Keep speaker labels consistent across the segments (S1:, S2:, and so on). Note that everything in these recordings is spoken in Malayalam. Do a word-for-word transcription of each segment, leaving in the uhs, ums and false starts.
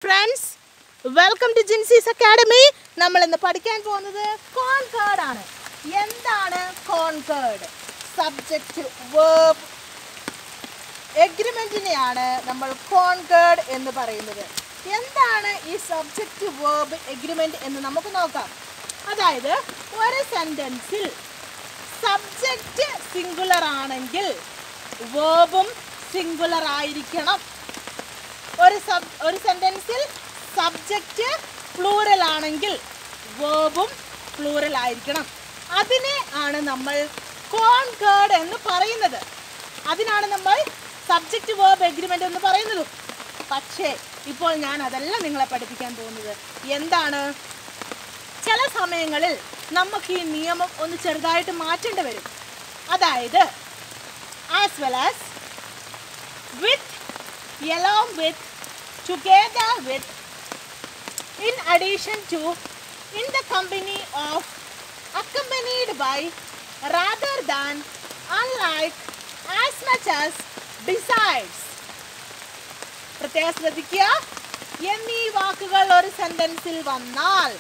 S1: Friends, welcome to Jinsy's Academy. നമ്മൾ ഇന്ന് പഠിക്കാൻ പോകുന്നത് കോൺകേർഡ് ആണ്. എന്താണ് കോൺകേർഡ്? സബ്ജക്റ്റ് വെർബ് എഗ്രിമെന്റിനെയാണ് നമ്മൾ കോൺകേർഡ് എന്ന് പറയുന്നത്. എന്താണ് ഈ സബ്ജക്റ്റ് വെർബ് എഗ്രിമെന്റ് എന്ന് നമുക്ക് നോക്കാം. അതായത് ഒരു സെന്റൻസിൽ സബ്ജക്റ്റ് സിംഗുലർ ആണെങ്കിൽ വെർബും സിംഗുലർ ആയിരിക്കണം. ഒരു സബ് ഒരു സെൻറ്റൻസിൽ സബ്ജക്റ്റ് പ്ലൂറൽ ആണെങ്കിൽ വേർബും പ്ലൂറൽ ആയിരിക്കണം. അതിനെ ആണ് നമ്മൾ കോൺകേർഡ് എന്ന് പറയുന്നത്. അതിനാണ് നമ്മൾ സബ്ജക്റ്റ് വേർബ് എഗ്രിമെൻ്റ് എന്ന് പറയുന്നത്. പക്ഷേ ഇപ്പോൾ ഞാൻ അതല്ല നിങ്ങളെ പഠിപ്പിക്കാൻ പോകുന്നത്. എന്താണ്, ചില സമയങ്ങളിൽ നമുക്ക് ഈ നിയമം ഒന്ന് ചെറുതായിട്ട് മാറ്റേണ്ടി വരും. അതായത് as well as, with, along with, together with, in addition to, in the company of, accompanied by, rather than, unlike, as much as, besides. പ്രത്യേകം ശ്രദ്ധിക്കുക, എന്നീ വാക്കുകൾ ഒരു സെന്റൻസിൽ വന്നാൽ,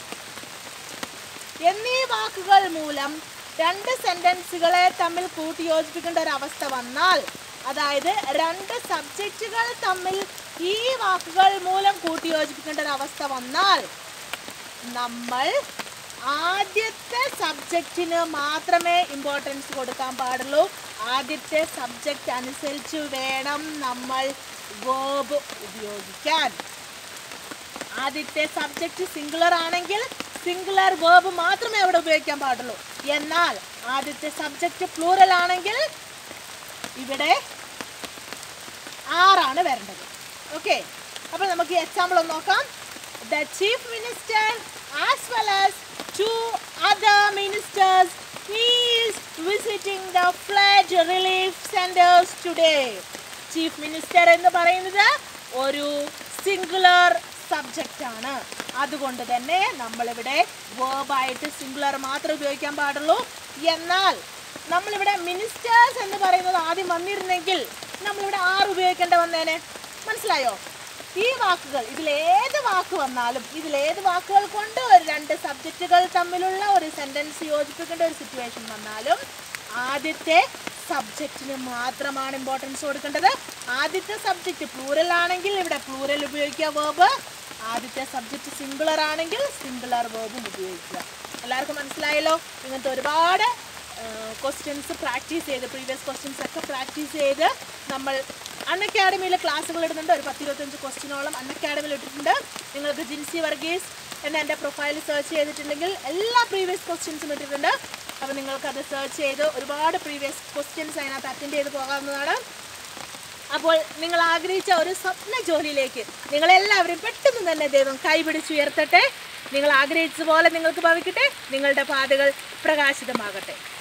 S1: എന്നീ വാക്കുകൾ മൂലം രണ്ട് സെന്റൻസുകളെ തമ്മിൽ കൂട്ടിയോജിപ്പിക്കേണ്ട ഒരു അവസ്ഥ വന്നാൽ, അതായത് രണ്ട് സബ്ജക്റ്റുകൾ തമ്മിൽ ഈ വാക്കുകൾ മൂലം കൂട്ടിയോജിപ്പിക്കേണ്ട ഒരു അവസ്ഥ വന്നാൽ നമ്മൾ ആദ്യത്തെ സബ്ജക്റ്റിന് മാത്രമേ ഇമ്പോർട്ടൻസ് കൊടുക്കാൻ പാടുള്ളൂ. ആദ്യത്തെ സബ്ജക്റ്റ് അനുസരിച്ച് വേണം നമ്മൾ വേർബ് ഉപയോഗിക്കാൻ. ആദ്യത്തെ സബ്ജക്റ്റ് സിംഗുലർ ആണെങ്കിൽ സിംഗുലർ വേർബ് മാത്രമേ അവിടെ ഉപയോഗിക്കാൻ പാടുള്ളൂ. എന്നാൽ ആദ്യത്തെ സബ്ജക്റ്റ് പ്ലൂറൽ ആണെങ്കിൽ ഇവിടെ ആറാണ് വരേണ്ടത്. ഓക്കെ, അപ്പോൾ നമുക്ക് എക്സാമ്പിൾ ഒന്ന് നോക്കാം. The chief minister as well as two other ministers is visiting the flood relief centres today. Chief minister എന്ന് പറയുന്നത് ഒരു സിംഗുലർ സബ്ജക്റ്റ് ആണ്. അതുകൊണ്ട് തന്നെ നമ്മളിവിടെ വേർബായിട്ട് സിംഗുലർ മാത്രമേ ഉപയോഗിക്കാൻ പാടുള്ളൂ. എന്നാൽ നമ്മളിവിടെ മിനിസ്റ്റേഴ്സ് എന്ന് പറയുന്നത് ആദ്യം വന്നിരുന്നെങ്കിൽ നമ്മളിവിടെ ആറ് ഉപയോഗിക്കേണ്ട വന്നേനെ. മനസ്സിലായോ? ഈ വാക്കുകൾ, ഇതിലേത് വാക്ക് വന്നാലും, ഇതിലേത് വാക്കുകൾ കൊണ്ട് ഒരു രണ്ട് സബ്ജക്റ്റുകൾ തമ്മിലുള്ള ഒരു സെൻറ്റൻസ് യോജിപ്പിക്കേണ്ട ഒരു സിറ്റുവേഷൻ വന്നാലും ആദ്യത്തെ സബ്ജക്റ്റിന് മാത്രമാണ് ഇമ്പോർട്ടൻസ് കൊടുക്കേണ്ടത്. ആദ്യത്തെ സബ്ജക്റ്റ് പ്ലൂറൽ ആണെങ്കിൽ ഇവിടെ പ്ലൂറൽ ഉപയോഗിക്കുക വേർബ്. ആദ്യത്തെ സബ്ജക്റ്റ് സിംഗുലർ ആണെങ്കിൽ സിംഗുലർ വേർബും ഉപയോഗിക്കുക. എല്ലാവർക്കും മനസ്സിലായല്ലോ? ഇങ്ങനത്തെ ഒരുപാട് ക്വസ്റ്റ്യൻസ് പ്രാക്ടീസ് ചെയ്ത്, പ്രീവിയസ് ക്വസ്റ്റ്യൻസ് ഒക്കെ പ്രാക്ടീസ് ചെയ്ത് നമ്മൾ അൺ അക്കാഡമിയിലെ ക്ലാസ്സുകൾ ഇടുന്നുണ്ട്. ഒരു പത്തിരുപത്തഞ്ച് ക്വസ്റ്റ്യനോളം അൺ അക്കാഡമിയിൽ ഇട്ടിട്ടുണ്ട്. നിങ്ങൾക്ക് ജിൻസി വർഗീസ് എന്ന എൻ്റെ പ്രൊഫൈൽ സെർച്ച് ചെയ്തിട്ടുണ്ടെങ്കിൽ എല്ലാ പ്രീവിയസ് ക്വസ്റ്റ്യൻസും ഇട്ടിട്ടുണ്ട്. അപ്പോൾ നിങ്ങൾക്കത് സെർച്ച് ചെയ്ത് ഒരുപാട് പ്രീവിയസ് ക്വസ്റ്റ്യൻസ് അതിനകത്ത് അറ്റൻഡ് ചെയ്ത് പോകാവുന്നതാണ്. അപ്പോൾ നിങ്ങൾ ആഗ്രഹിച്ച ഒരു സ്വപ്ന ജോലിയിലേക്ക് നിങ്ങളെല്ലാവരും പെട്ടെന്ന് തന്നെ ദൈവം കൈപിടിച്ചുയർത്തട്ടെ. നിങ്ങൾ ആഗ്രഹിച്ചതുപോലെ നിങ്ങൾക്ക് ഭവിക്കട്ടെ. നിങ്ങളുടെ പാതകൾ പ്രകാശിതമാകട്ടെ.